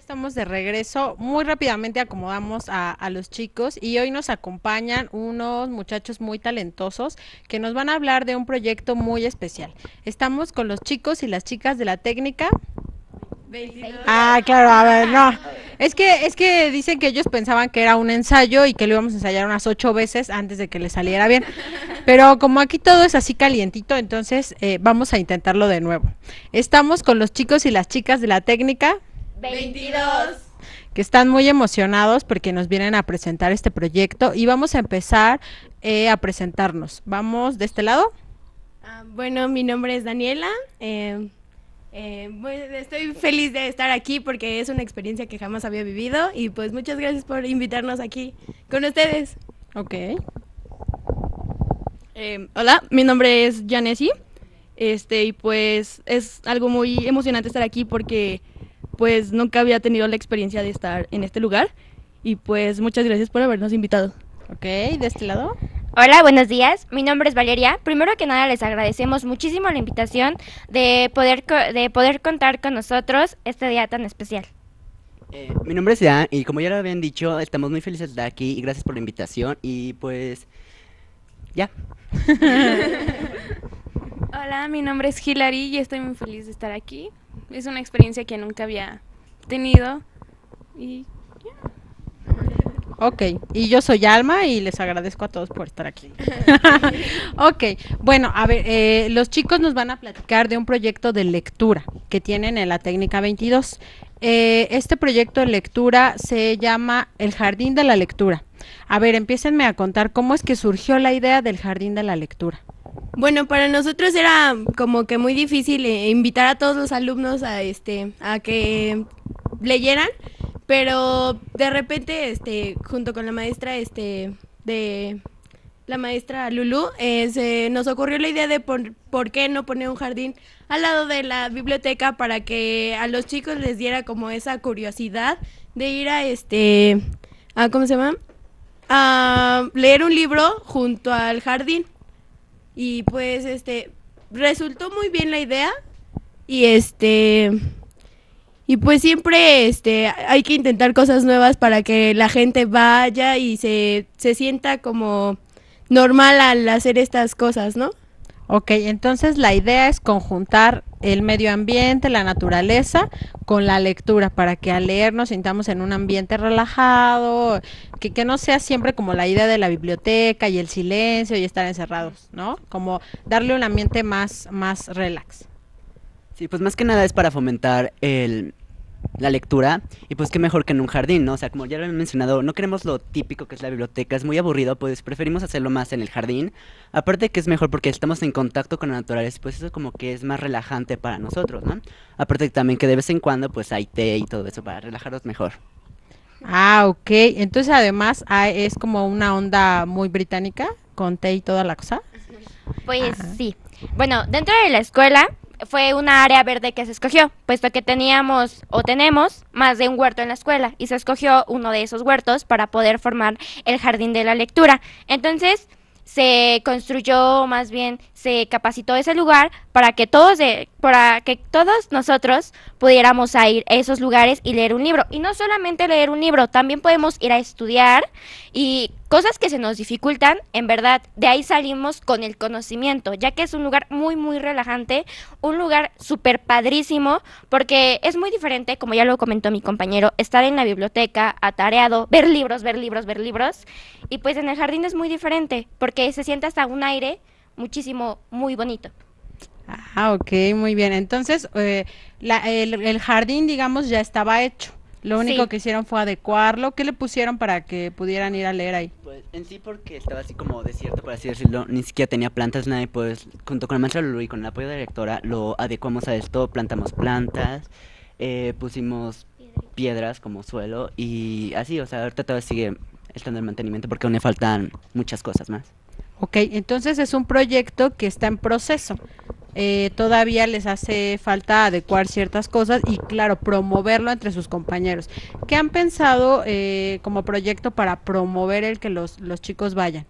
Estamos de regreso. Muy rápidamente acomodamos a los chicos y hoy nos acompañan unos muchachos muy talentosos que nos van a hablar de un proyecto muy especial. Estamos con los chicos y las chicas de la técnica. 22. Ah, claro, a ver, no. Es que dicen que ellos pensaban que era un ensayo y que lo íbamos a ensayar unas 8 veces antes de que les saliera bien. Pero como aquí todo es así calientito, entonces vamos a intentarlo de nuevo. Estamos con los chicos y las chicas de la técnica 22. que están muy emocionados porque nos vienen a presentar este proyecto y vamos a empezar a presentarnos. Vamos de este lado. Bueno, mi nombre es Daniela. Estoy feliz de estar aquí porque es una experiencia que jamás había vivido y pues muchas gracias por invitarnos aquí con ustedes. Ok. Hola, mi nombre es Janesi, y pues es algo muy emocionante estar aquí porque pues nunca había tenido la experiencia de estar en este lugar y pues muchas gracias por habernos invitado. Ok, de este lado. Hola, buenos días. Mi nombre es Valeria. Primero que nada les agradecemos muchísimo la invitación de poder contar con nosotros este día tan especial. Mi nombre es Dan y como ya lo habían dicho, estamos muy felices de estar aquí y gracias por la invitación y pues ya. Hola, mi nombre es Hilary y estoy muy feliz de estar aquí. Es una experiencia que nunca había tenido y Ok, y yo soy Alma y les agradezco a todos por estar aquí. Ok, bueno, a ver, los chicos nos van a platicar de un proyecto de lectura que tienen en la técnica 22. Este proyecto de lectura se llama El Jardín de la Lectura. A ver, empiécenme a contar cómo es que surgió la idea del Jardín de la Lectura. Bueno, para nosotros era como que muy difícil invitar a todos los alumnos a que leyeran, pero de repente junto con la maestra de la maestra Lulu, se nos ocurrió la idea de por qué no poner un jardín al lado de la biblioteca para que a los chicos les diera como esa curiosidad de ir a ¿cómo se llama? A leer un libro junto al jardín. Y pues resultó muy bien la idea y y pues siempre hay que intentar cosas nuevas para que la gente vaya y se sienta como normal al hacer estas cosas, ¿no? Ok, entonces la idea es conjuntar el medio ambiente, la naturaleza, con la lectura, para que al leer nos sintamos en un ambiente relajado, que no sea siempre como la idea de la biblioteca y el silencio y estar encerrados, ¿no? Como darle un ambiente más relax. Sí, pues más que nada es para fomentar la lectura y pues qué mejor que en un jardín, ¿no? O sea, como ya lo he mencionado, no queremos lo típico que es la biblioteca, es muy aburrido, pues preferimos hacerlo más en el jardín. Aparte que es mejor porque estamos en contacto con la naturaleza, pues eso como que es más relajante para nosotros, ¿no? Aparte también que de vez en cuando pues hay té y todo eso para relajarnos mejor. Ah, ok, entonces además es como una onda muy británica, con té y toda la cosa. Pues sí. Bueno, dentro de la escuela fue una área verde que se escogió, puesto que teníamos o tenemos más de un huerto en la escuela y se escogió uno de esos huertos para poder formar el jardín de la lectura. Entonces se construyó, más bien se capacitó ese lugar para que todos nosotros pudiéramos ir a esos lugares y leer un libro. Y no solamente leer un libro, también podemos ir a estudiar y cosas que se nos dificultan, en verdad, de ahí salimos con el conocimiento, ya que es un lugar muy, muy relajante, un lugar súper padrísimo, porque es muy diferente, como ya lo comentó mi compañero, estar en la biblioteca, atareado, ver libros, ver libros, ver libros, y pues en el jardín es muy diferente, porque se siente hasta un aire muchísimo, muy bonito. Ah, ok, muy bien. Entonces, el jardín, digamos, ya estaba hecho. Lo único Sí. que hicieron fue adecuarlo. ¿Qué le pusieron para que pudieran ir a leer ahí? Pues en sí porque estaba así como desierto, por así decirlo, ni siquiera tenía plantas, nada, y pues junto con la maestra Lulu y con el apoyo de la directora lo adecuamos a esto, plantamos plantas, pusimos piedras como suelo y así, o sea, ahorita todavía sigue estando el mantenimiento porque aún le faltan muchas cosas más. Ok, entonces es un proyecto que está en proceso. Todavía les hace falta adecuar ciertas cosas y, claro, promoverlo entre sus compañeros. ¿Qué han pensado como proyecto para promover el que los chicos vayan?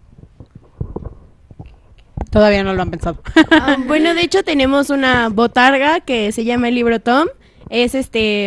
Todavía no lo han pensado. Bueno, de hecho tenemos una botarga que se llama el libro Tom. Es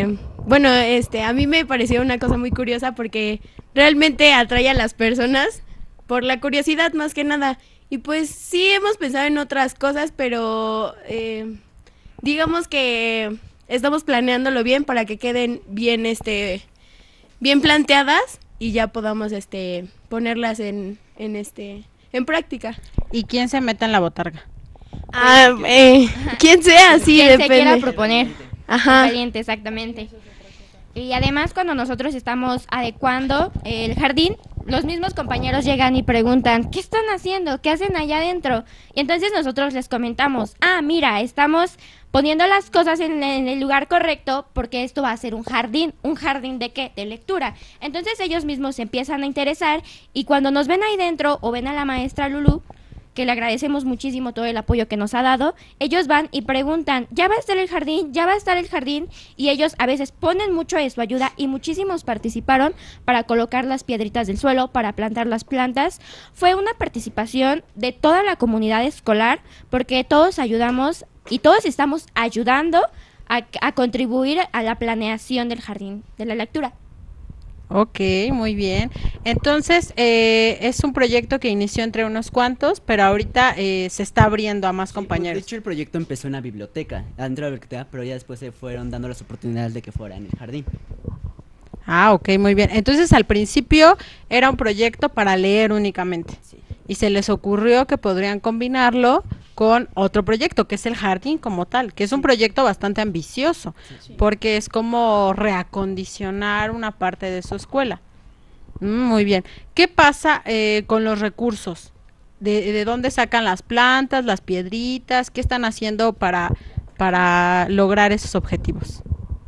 bueno, a mí me pareció una cosa muy curiosa porque realmente atrae a las personas por la curiosidad más que nada. Y pues sí hemos pensado en otras cosas, pero digamos que estamos planeándolo bien para que queden bien, bien planteadas y ya podamos, ponerlas en práctica. ¿Y quién se mete en la botarga? Quien sea, sí, Quien se quiera depende. proponer. Ajá. Valiente, exactamente. Y además cuando nosotros estamos adecuando el jardín, los mismos compañeros llegan y preguntan, ¿qué están haciendo? ¿Qué hacen allá adentro? Y entonces nosotros les comentamos, mira, estamos poniendo las cosas en el lugar correcto porque esto va a ser un jardín. ¿Un jardín de qué? De lectura. Entonces ellos mismos se empiezan a interesar y cuando nos ven ahí dentro o ven a la maestra Lulú, que le agradecemos muchísimo todo el apoyo que nos ha dado, ellos van y preguntan, ¿ya va a estar el jardín? ¿Ya va a estar el jardín? Y ellos a veces ponen mucho de su ayuda y muchísimos participaron para colocar las piedritas del suelo, para plantar las plantas. Fue una participación de toda la comunidad escolar porque todos ayudamos y todos estamos ayudando a contribuir a la planeación del jardín de la lectura. Ok, muy bien. Entonces, es un proyecto que inició entre unos cuantos, pero ahorita se está abriendo a más De compañeros. hecho, el proyecto empezó en la biblioteca, adentro de la biblioteca, pero ya después se fueron dando las oportunidades de que fuera en el jardín. Ah, ok, muy bien. Entonces, al principio era un proyecto para leer únicamente. Sí. Y se les ocurrió que podrían combinarlo con otro proyecto, que es el jardín como tal, que es un proyecto bastante ambicioso, porque es como reacondicionar una parte de su escuela. Muy bien. ¿Qué pasa con los recursos? ¿De dónde sacan las plantas, las piedritas? ¿Qué están haciendo para lograr esos objetivos?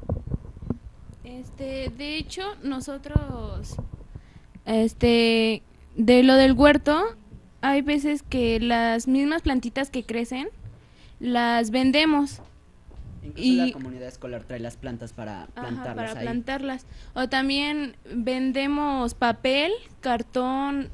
De hecho, nosotros, de lo del huerto, hay veces que las mismas plantitas que crecen, las vendemos. Incluso la comunidad escolar trae las plantas para plantarlas Para ahí. plantarlas. O también vendemos papel, cartón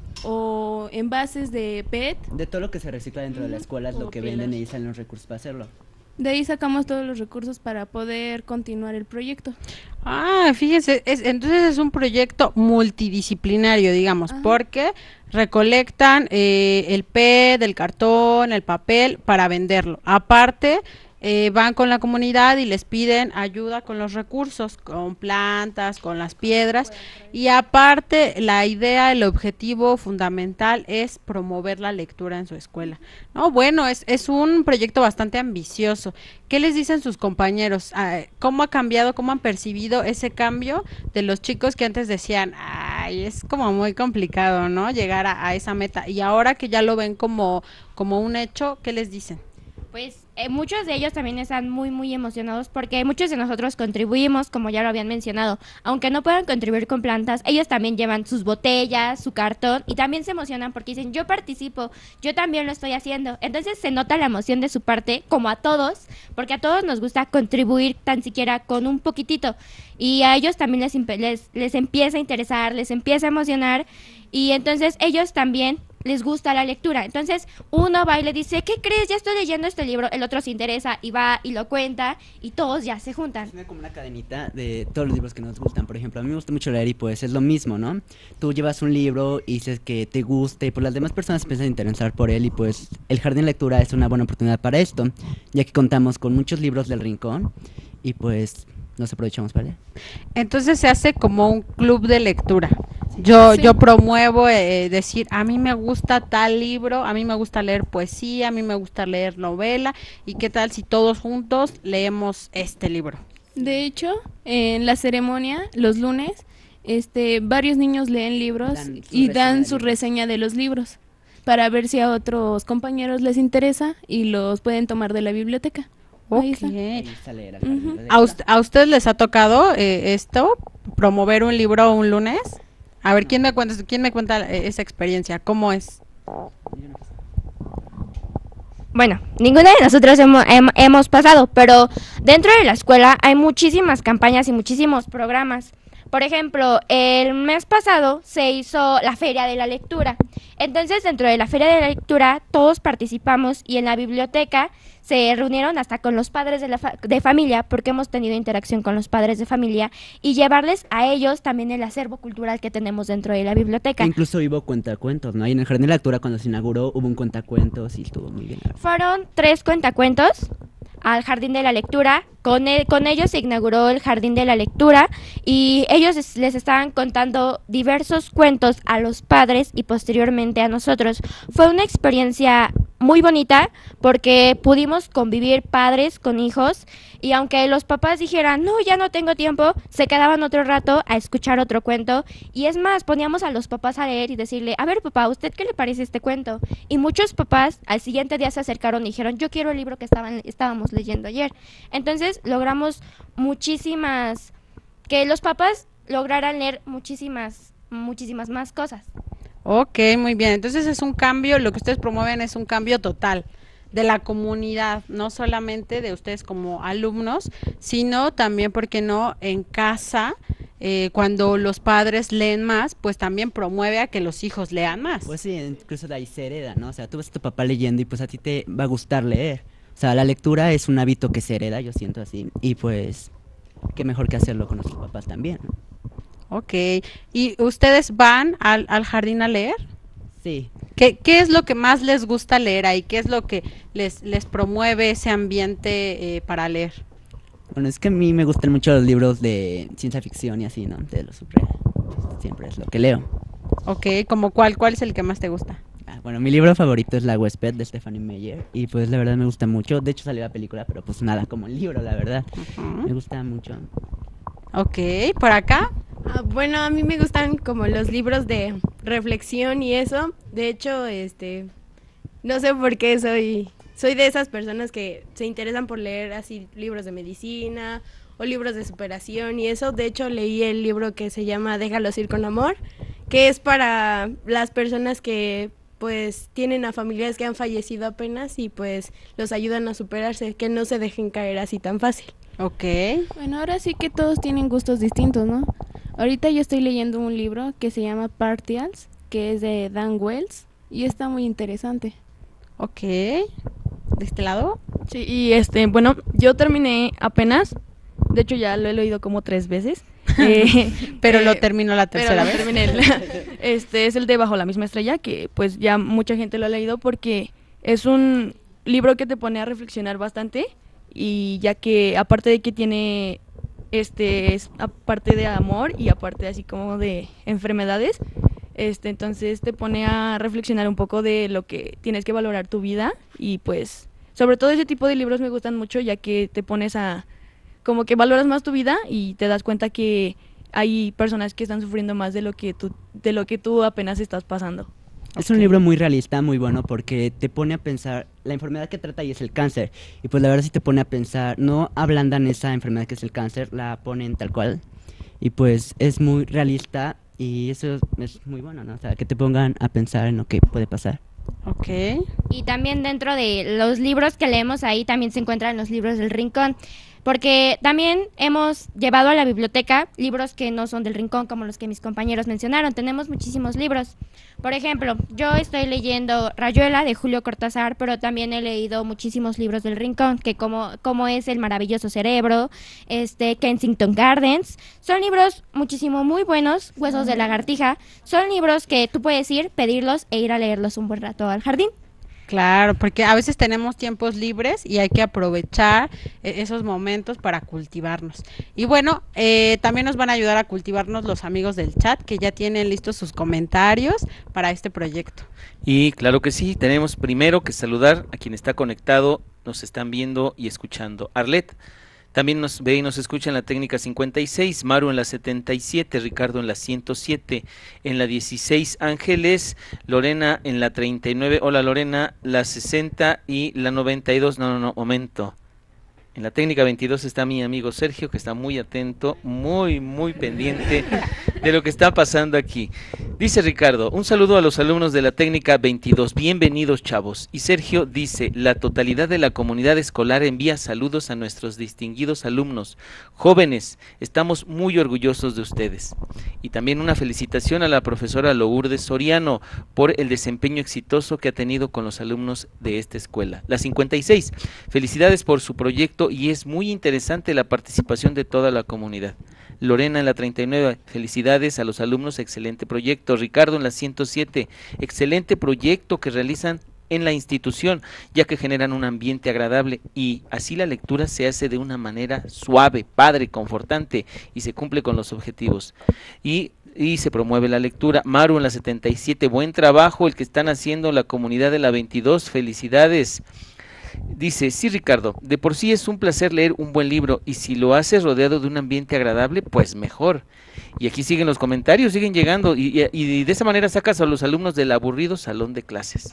o envases de PET. De todo lo que se recicla dentro de la escuela es lo O que pieles. venden y salen los recursos para hacerlo. De ahí sacamos todos los recursos para poder continuar el proyecto. Ah, fíjese, entonces es un proyecto multidisciplinario, digamos, Ajá. porque recolectan el PET, el cartón, el papel para venderlo. Aparte, van con la comunidad y les piden ayuda con los recursos, con plantas, con las piedras. Y aparte, la idea, el objetivo fundamental es promover la lectura en su escuela. No, bueno, es un proyecto bastante ambicioso. ¿Qué les dicen sus compañeros? ¿Cómo ha cambiado, cómo han percibido ese cambio de los chicos que antes decían, ay, es como muy complicado, ¿no? Llegar a esa meta. Y ahora que ya lo ven como un hecho, ¿qué les dicen? Pues muchos de ellos también están muy, muy emocionados porque muchos de nosotros contribuimos, como ya lo habían mencionado. Aunque no puedan contribuir con plantas, ellos también llevan sus botellas, su cartón y también se emocionan porque dicen, yo participo, yo también lo estoy haciendo. Entonces se nota la emoción de su parte, como a todos, porque a todos nos gusta contribuir tan siquiera con un poquitito. Y a ellos también les empieza a interesar, les empieza a emocionar y entonces ellos también les gusta la lectura. Entonces uno va y le dice, ¿qué crees? Ya estoy leyendo este libro. El otro se interesa y va y lo cuenta y todos ya se juntan. Es como una cadenita de todos los libros que nos gustan. Por ejemplo, a mí me gusta mucho leer y pues es lo mismo, ¿no? Tú llevas un libro y dices que te gusta y pues las demás personas se empiezan a interesar por él y pues el Jardín de Lectura es una buena oportunidad para esto, ya que contamos con muchos libros del rincón y pues nos aprovechamos para leer. Entonces se hace como un club de lectura. Yo promuevo decir, a mí me gusta tal libro, a mí me gusta leer poesía, a mí me gusta leer novela, y qué tal si todos juntos leemos este libro. De hecho, en la ceremonia, los lunes, varios niños leen libros y dan su reseña de los libros para ver si a otros compañeros les interesa y los pueden tomar de la biblioteca. Ahí está. Ahí está leer al Jardín de ¿A, Lectura. a ustedes les ha tocado esto, promover un libro un lunes? A ver, ¿quién me cuenta esa experiencia? ¿Cómo es? Bueno, ninguna de nosotros hemos pasado, pero dentro de la escuela hay muchísimas campañas y muchísimos programas. Por ejemplo, el mes pasado se hizo la Feria de la Lectura. Entonces, dentro de la Feria de la Lectura, todos participamos y en la biblioteca se reunieron hasta con los padres de familia, porque hemos tenido interacción con los padres de familia, y llevarles a ellos también el acervo cultural que tenemos dentro de la biblioteca. Incluso hubo cuentacuentos, ¿no? Ahí en el Jardín de la Lectura, cuando se inauguró, hubo un cuentacuentos y estuvo muy bien. Fueron 3 cuentacuentos al Jardín de la Lectura. Con ellos se inauguró el Jardín de la Lectura y ellos les estaban contando diversos cuentos a los padres y posteriormente a nosotros. Fue una experiencia muy bonita porque pudimos convivir padres con hijos y aunque los papás dijeran, no, ya no tengo tiempo, se quedaban otro rato a escuchar otro cuento y es más, poníamos a los papás a leer y decirle, a ver papá, ¿a usted qué le parece este cuento? Y muchos papás al siguiente día se acercaron y dijeron, yo quiero el libro que estábamos leyendo ayer. Entonces logramos muchísimas, que los papás lograran leer muchísimas más cosas. Ok, muy bien. Entonces es un cambio, lo que ustedes promueven es un cambio total de la comunidad, no solamente de ustedes como alumnos, sino también, ¿por qué no?, en casa, cuando los padres leen más, pues también promueve a que los hijos lean más. Pues sí, incluso de ahí se hereda, ¿no? O sea, tú ves a tu papá leyendo y pues a ti te va a gustar leer. O sea, la lectura es un hábito que se hereda, yo siento así, y pues qué mejor que hacerlo con nuestros papás también, ¿no? Ok, ¿y ustedes van al jardín a leer? Sí. ¿Qué es lo que más les gusta leer ahí? ¿Qué es lo que les promueve ese ambiente para leer? Bueno, es que a mí me gustan mucho los libros de ciencia ficción y así, ¿no? De lo surreal. Pues, siempre es lo que leo. Ok, ¿como cuál es el que más te gusta? Bueno, mi libro favorito es La Huésped de Stephanie Meyer y pues la verdad me gusta mucho. De hecho salió la película, pero pues nada como el libro, la verdad. Me gusta mucho. Ok, ¿por acá? Bueno, a mí me gustan como los libros de reflexión y eso. De hecho, no sé por qué soy de esas personas que se interesan por leer así libros de medicina o libros de superación y eso. De hecho, leí el libro que se llama Déjalos ir con amor, que es para las personas que pues tienen a familiares que han fallecido apenas y pues los ayudan a superarse, que no se dejen caer así tan fácil. Ok. Bueno, ahora sí que todos tienen gustos distintos, ¿no? Ahorita yo estoy leyendo un libro que se llama Partials, que es de Dan Wells, y está muy interesante. Ok. ¿De este lado? Sí, y bueno, yo terminé apenas, de hecho ya lo he leído como 3 veces. Pero lo terminó la tercera vez. Terminé es el de Bajo la misma estrella, que pues ya mucha gente lo ha leído porque es un libro que te pone a reflexionar bastante y ya que aparte de que tiene es aparte de amor y aparte así como de enfermedades, entonces te pone a reflexionar un poco de lo que tienes que valorar tu vida y pues sobre todo ese tipo de libros me gustan mucho ya que te pones a como que valoras más tu vida y te das cuenta que hay personas que están sufriendo más de lo que tú apenas estás pasando. Es un libro muy realista, muy bueno, porque te pone a pensar, la enfermedad que trata ahí es el cáncer, y pues la verdad sí te pone a pensar, no ablandan esa enfermedad que es el cáncer, la ponen tal cual, y pues es muy realista, y eso es muy bueno, ¿no? O sea, que te pongan a pensar en lo que puede pasar. Ok. Y también dentro de los libros que leemos ahí también se encuentran los libros del Rincón, porque también hemos llevado a la biblioteca libros que no son del Rincón, como los que mis compañeros mencionaron. Tenemos muchísimos libros. Por ejemplo, yo estoy leyendo Rayuela de Julio Cortázar, pero también he leído muchísimos libros del Rincón, que como es El maravilloso cerebro, Kensington Gardens. Son libros muchísimo muy buenos, Huesos de lagartija. Son libros que tú puedes ir, pedirlos e ir a leerlos un buen rato al jardín. Claro, porque a veces tenemos tiempos libres y hay que aprovechar esos momentos para cultivarnos. Y bueno, también nos van a ayudar a cultivarnos los amigos del chat que ya tienen listos sus comentarios para este proyecto. Y claro que sí, tenemos primero que saludar a quien está conectado, nos están viendo y escuchando. Arlet también nos ve y nos escucha en la técnica 56, Maru en la 77, Ricardo en la 107, en la 16 Ángeles, Lorena en la 39, hola Lorena, la 60 y la 92, no, momento. En la técnica 22 está mi amigo Sergio, que está muy atento, muy pendiente de lo que está pasando aquí. Dice Ricardo, un saludo a los alumnos de la técnica 22, bienvenidos chavos. Y Sergio dice, la totalidad de la comunidad escolar envía saludos a nuestros distinguidos alumnos. Jóvenes, estamos muy orgullosos de ustedes. Y también una felicitación a la profesora Lourdes Soriano por el desempeño exitoso que ha tenido con los alumnos de esta escuela. La 56, felicidades por su proyecto y es muy interesante la participación de toda la comunidad. Lorena en la 39, felicidades a los alumnos, excelente proyecto. Ricardo en la 107, excelente proyecto que realizan en la institución, ya que generan un ambiente agradable y así la lectura se hace de una manera suave, padre, confortante y se cumple con los objetivos. Y se promueve la lectura. Maru en la 77, buen trabajo el que están haciendo la comunidad de la 22, felicidades. Dice, sí Ricardo, de por sí es un placer leer un buen libro y si lo haces rodeado de un ambiente agradable, pues mejor. Y aquí siguen los comentarios, siguen llegando y de esa manera sacas a los alumnos del aburrido salón de clases.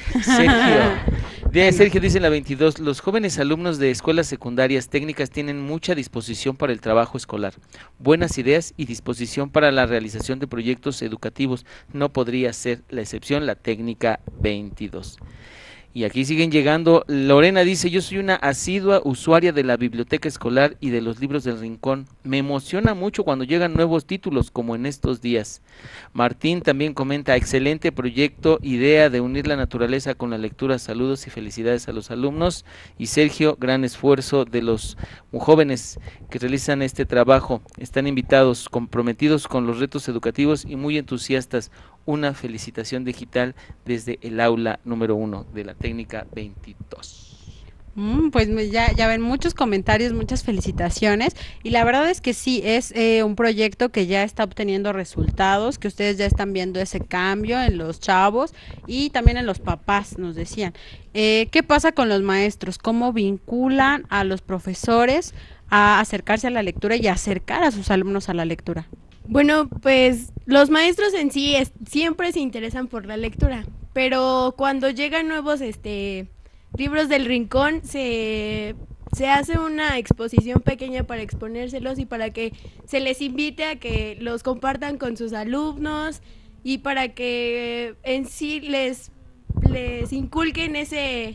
Sergio dice en la 22, los jóvenes alumnos de escuelas secundarias técnicas tienen mucha disposición para el trabajo escolar, buenas ideas y disposición para la realización de proyectos educativos. No podría ser la excepción la técnica 22. Y aquí siguen llegando. Lorena dice, yo soy una asidua usuaria de la biblioteca escolar y de los libros del Rincón. Me emociona mucho cuando llegan nuevos títulos como en estos días. Martín también comenta, excelente proyecto, idea de unir la naturaleza con la lectura. Saludos y felicidades a los alumnos. Y Sergio, gran esfuerzo de los jóvenes que realizan este trabajo. Están invitados, comprometidos con los retos educativos y muy entusiastas. Una felicitación digital desde el aula número 1 de la técnica 22. Pues ya ven muchos comentarios, muchas felicitaciones y la verdad es que sí, es un proyecto que ya está obteniendo resultados, que ustedes ya están viendo ese cambio en los chavos y también en los papás, nos decían. ¿Qué pasa con los maestros? ¿Cómo vinculan a los profesores a acercarse a la lectura y acercar a sus alumnos a la lectura? Bueno, pues los maestros en sí siempre se interesan por la lectura, pero cuando llegan nuevos libros del Rincón se hace una exposición pequeña para exponérselos y para que se les invite a que los compartan con sus alumnos y para que en sí les inculquen ese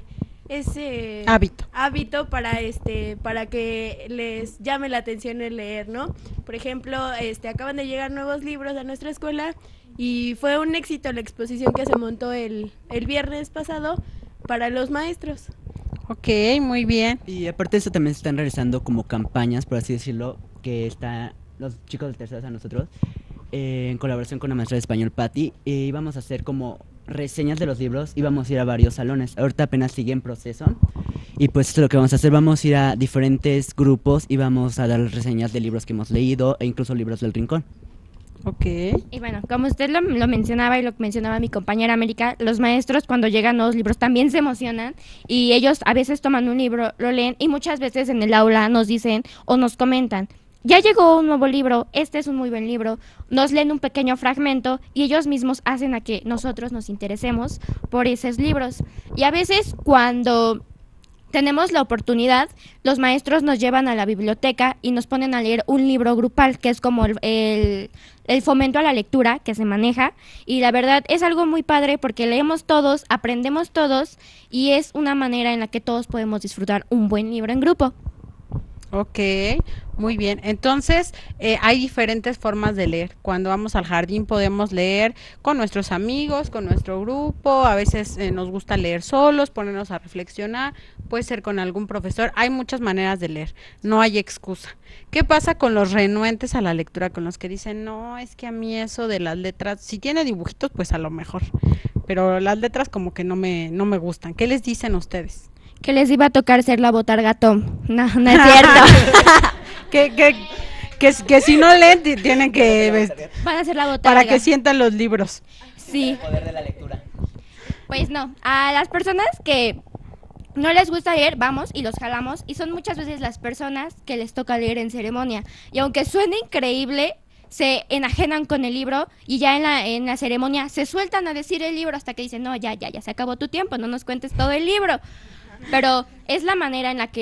hábito para que les llame la atención el leer, ¿no? Por ejemplo, acaban de llegar nuevos libros a nuestra escuela y fue un éxito la exposición que se montó el viernes pasado para los maestros. Ok, muy bien. Y aparte de eso también se están realizando como campañas, por así decirlo, que están los chicos del tercero a nosotros, en colaboración con la maestra de español Patti, y vamos a hacer como reseñas de los libros y vamos a ir a varios salones. Ahorita apenas sigue en proceso y pues esto es lo que vamos a hacer, vamos a ir a diferentes grupos y vamos a dar reseñas de libros que hemos leído e incluso libros del Rincón. Ok. Y bueno, como usted lo mencionaba y lo mencionaba mi compañera América, los maestros cuando llegan nuevos libros también se emocionan y ellos a veces toman un libro, lo leen y muchas veces en el aula nos dicen o nos comentan, ya llegó un nuevo libro, este es un muy buen libro, nos leen un pequeño fragmento y ellos mismos hacen a que nosotros nos interesemos por esos libros. Y a veces cuando tenemos la oportunidad, los maestros nos llevan a la biblioteca y nos ponen a leer un libro grupal, que es como el fomento a la lectura que se maneja. Y la verdad es algo muy padre porque leemos todos, aprendemos todos y es una manera en la que todos podemos disfrutar un buen libro en grupo. Ok, muy bien. Entonces, hay diferentes formas de leer. Cuando vamos al jardín podemos leer con nuestros amigos, con nuestro grupo. A veces nos gusta leer solos, ponernos a reflexionar. Puede ser con algún profesor. Hay muchas maneras de leer. No hay excusa. ¿Qué pasa con los renuentes a la lectura? Con los que dicen, no, es que a mí eso de las letras, si tiene dibujitos, pues a lo mejor. Pero las letras como que no me gustan. ¿Qué les dicen ustedes? Que les iba a tocar ser la botarga Tom. No, no es cierto. que si no leen, tienen que... Van a ser la botarga. Para que sientan los libros. Sí. El poder de la lectura. Pues no, a las personas que no les gusta leer, vamos y los jalamos. Y son muchas veces las personas que les toca leer en ceremonia. Y aunque suene increíble, se enajenan con el libro y ya en la ceremonia se sueltan a decir el libro hasta que dicen, no, ya se acabó tu tiempo, no nos cuentes todo el libro. Pero es la manera en la que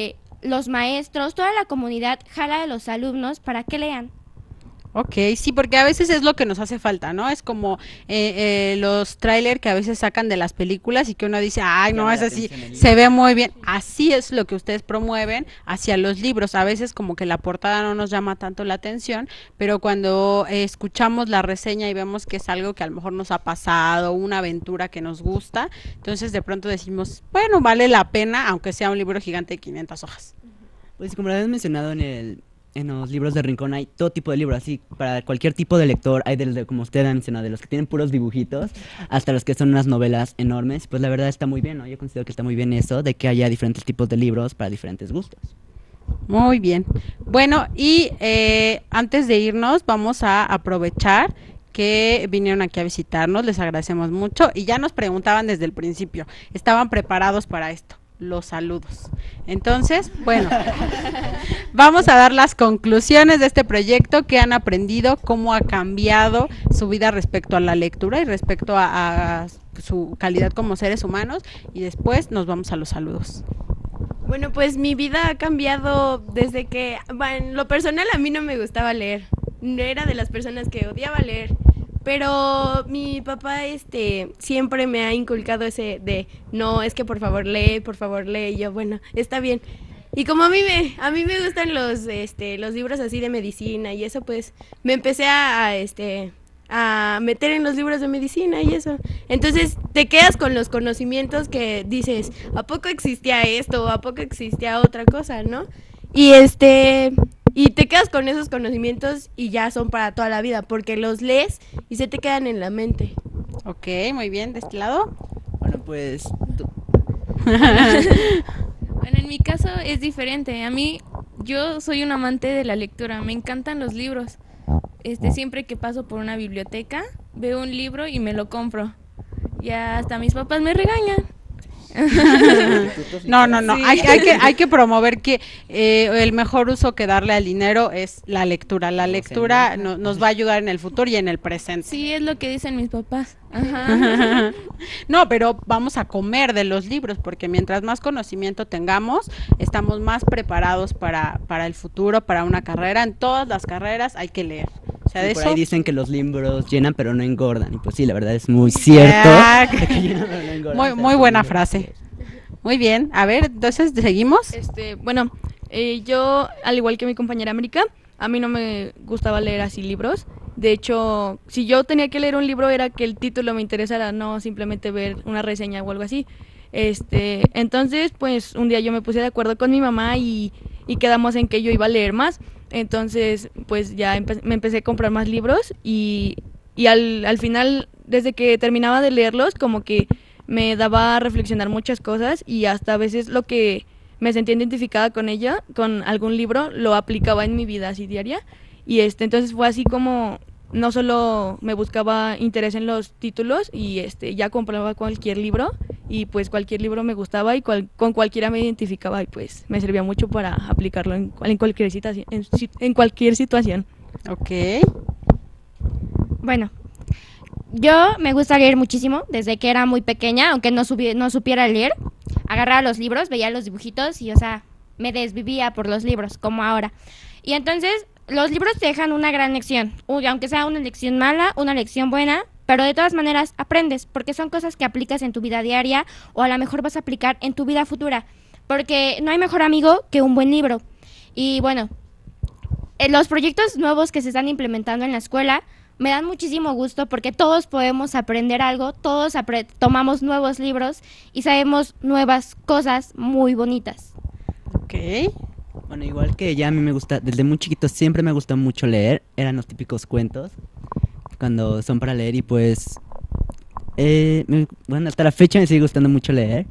los maestros, toda la comunidad jala a los alumnos para que lean. Ok, sí, porque a veces es lo que nos hace falta, ¿no? Es como los tráiler que a veces sacan de las películas y que uno dice, ay, no, es así, se ve muy bien. Así es lo que ustedes promueven hacia los libros. A veces como que la portada no nos llama tanto la atención, pero cuando escuchamos la reseña y vemos que es algo que a lo mejor nos ha pasado, una aventura que nos gusta, entonces de pronto decimos, bueno, vale la pena, aunque sea un libro gigante de 500 hojas. Pues como lo habías mencionado en los libros de Rincón, hay todo tipo de libros, así para cualquier tipo de lector. Hay desde, como usted ha mencionado, de los que tienen puros dibujitos hasta los que son unas novelas enormes. Pues la verdad está muy bien, ¿no? Yo considero que está muy bien eso, de que haya diferentes tipos de libros para diferentes gustos. Muy bien. Bueno, y antes de irnos vamos a aprovechar que vinieron aquí a visitarnos, les agradecemos mucho y ya nos preguntaban desde el principio, ¿estaban preparados para esto? Los saludos. Entonces, bueno, vamos a dar las conclusiones de este proyecto, qué han aprendido, cómo ha cambiado su vida respecto a la lectura y respecto a su calidad como seres humanos, y después nos vamos a los saludos. Bueno, pues mi vida ha cambiado desde que, bueno, en lo personal a mí no me gustaba leer, era de las personas que odiaba leer. Pero mi papá siempre me ha inculcado ese de no, es que por favor lee, y yo, bueno, está bien. Y como a mí me gustan los libros así de medicina y eso, pues me empecé a meter en los libros de medicina y eso. Entonces te quedas con los conocimientos que dices, ¿a poco existía esto? ¿A poco existía otra cosa, no? Y te quedas con esos conocimientos y ya son para toda la vida, porque los lees y se te quedan en la mente. Ok, muy bien. ¿De este lado? Bueno, pues... Bueno, en mi caso es diferente. Yo soy un amante de la lectura, me encantan los libros. Siempre que paso por una biblioteca, veo un libro y me lo compro. Ya hasta mis papás me regañan. No, Sí. hay que promover que el mejor uso que darle al dinero es la lectura. La lectura nos va a ayudar en el futuro y en el presente. Sí, es lo que dicen mis papás. Ajá. No, pero vamos a comer de los libros, porque mientras más conocimiento tengamos, estamos más preparados para el futuro, para una carrera. En todas las carreras hay que leer. O sea, de por eso... ahí dicen que los libros llenan pero no engordan, y pues sí, la verdad es muy cierto. Que llenan, pero no engordan. Muy, O sea, muy son buena libros. frase. Muy bien, a ver, entonces, ¿seguimos? Bueno, yo, al igual que mi compañera América, a mí no me gustaba leer así libros. De hecho, si yo tenía que leer un libro era que el título me interesara, no simplemente ver una reseña o algo así. Entonces, pues un día yo me puse de acuerdo con mi mamá y quedamos en que yo iba a leer más. Entonces, pues ya me empecé a comprar más libros y al final, desde que terminaba de leerlos, como que me daba a reflexionar muchas cosas y hasta a veces lo que me sentía identificada con ella, con algún libro, lo aplicaba en mi vida así diaria. Y entonces fue así como no solo me buscaba interés en los títulos y ya compraba cualquier libro y pues cualquier libro me gustaba y con cualquiera me identificaba y pues me servía mucho para aplicarlo en cualquier situación, en cualquier situación. Ok. Bueno, yo me gusta leer muchísimo desde que era muy pequeña, aunque no supiera leer. Agarraba los libros, veía los dibujitos y, o sea, me desvivía por los libros, como ahora. Y entonces, los libros te dejan una gran lección, aunque sea una lección mala, una lección buena, pero de todas maneras aprendes, porque son cosas que aplicas en tu vida diaria o a lo mejor vas a aplicar en tu vida futura, porque no hay mejor amigo que un buen libro. Y bueno, los proyectos nuevos que se están implementando en la escuela me dan muchísimo gusto porque todos podemos aprender algo, todos tomamos nuevos libros y sabemos nuevas cosas muy bonitas. Ok. Bueno, igual que ella, a mí me gusta, desde muy chiquito siempre me gustó mucho leer, eran los típicos cuentos, cuando son para leer y pues, bueno, hasta la fecha me sigue gustando mucho leer.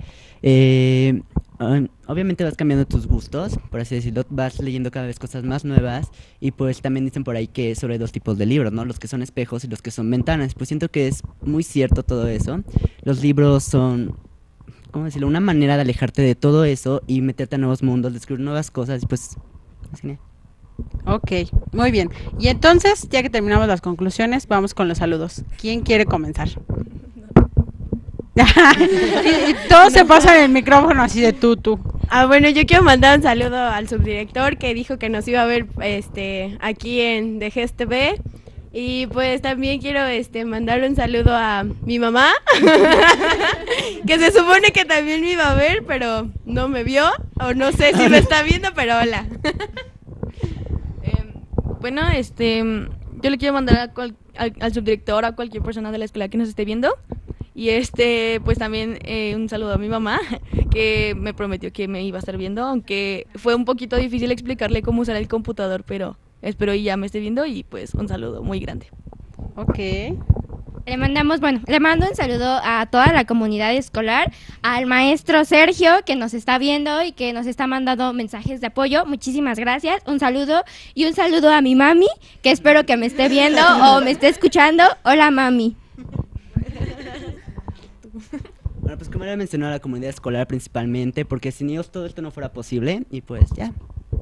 Obviamente vas cambiando tus gustos, por así decirlo, vas leyendo cada vez cosas más nuevas y pues también dicen por ahí que sobre dos tipos de libros, ¿no? Los que son espejos y los que son ventanas. Pues siento que es muy cierto todo eso. Los libros son, ¿cómo decirlo? Una manera de alejarte de todo eso y meterte a nuevos mundos, descubrir nuevas cosas y pues así. Ok, muy bien. Y entonces, ya que terminamos las conclusiones, vamos con los saludos. ¿Quién quiere comenzar? y todos se pasan el micrófono así de tú. Bueno, yo quiero mandar un saludo al subdirector que dijo que nos iba a ver aquí en DGES TV. Y pues también quiero mandar un saludo a mi mamá, que se supone que también me iba a ver, pero no me vio, o no sé si me está viendo, pero hola. Bueno, yo le quiero mandar al subdirector, a cualquier persona de la escuela que nos esté viendo. Y pues también un saludo a mi mamá, que me prometió que me iba a estar viendo, aunque fue un poquito difícil explicarle cómo usar el computador, pero espero y ya me esté viendo y pues un saludo muy grande. Ok. Le mando un saludo a toda la comunidad escolar, al maestro Sergio que nos está viendo y que nos está mandando mensajes de apoyo. Muchísimas gracias. Un saludo y un saludo a mi mami, que espero que me esté viendo o me esté escuchando. Hola, mami. Bueno, pues como era mencionó a la comunidad escolar principalmente, porque sin ellos todo esto no fuera posible, y pues ya.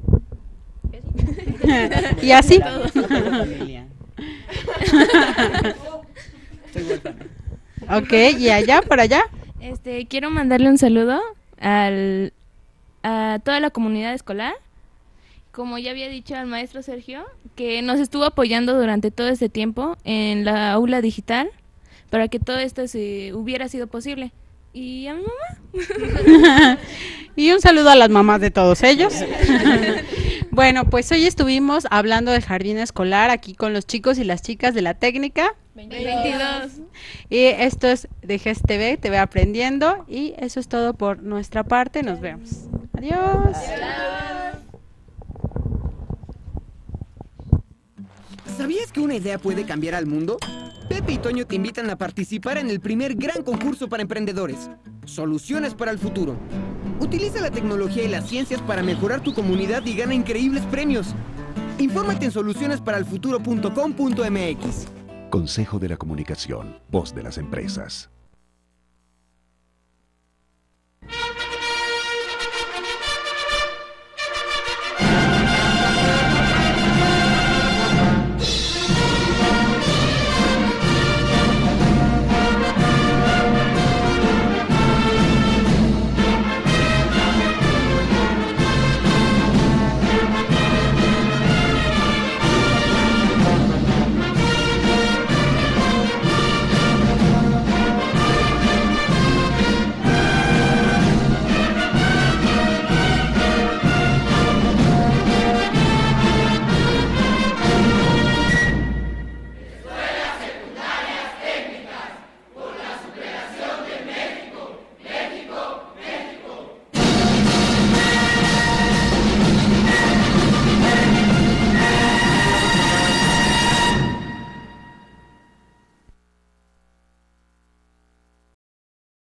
Y así. No tengo familia. Soy huérfano. Ok, y allá, por allá. Quiero mandarle un saludo a toda la comunidad escolar. Como ya había dicho al maestro Sergio, que nos estuvo apoyando durante todo este tiempo en la aula digital para que todo esto hubiera sido posible. Y a mi mamá. Y un saludo a las mamás de todos ellos. Bueno, pues hoy estuvimos hablando del jardín escolar aquí con los chicos y las chicas de la técnica 22. Y esto es DGES TV, TV Aprendiendo. Y eso es todo por nuestra parte. Nos vemos. Adiós. ¿Sabías que una idea puede cambiar al mundo? Pepe y Toño te invitan a participar en el primer gran concurso para emprendedores, Soluciones para el Futuro. Utiliza la tecnología y las ciencias para mejorar tu comunidad y gana increíbles premios. Infórmate en solucionesparalfuturo.com.mx. Consejo de la Comunicación, voz de las empresas.